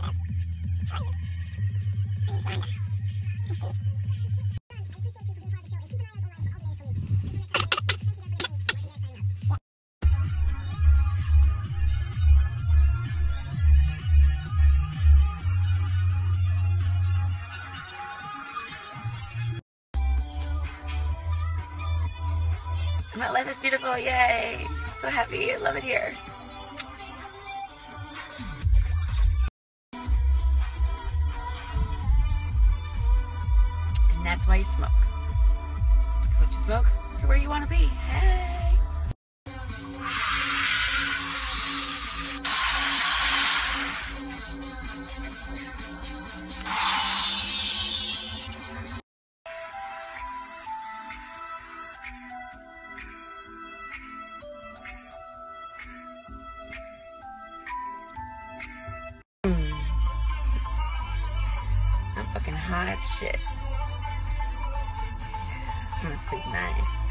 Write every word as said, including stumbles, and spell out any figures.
My life is beautiful, yay! I'm so happy, I love it here. And that's why you smoke. Because once you smoke, you're where you want to be. Hey! I'm fucking high as shit. I'm gonna sleep nice.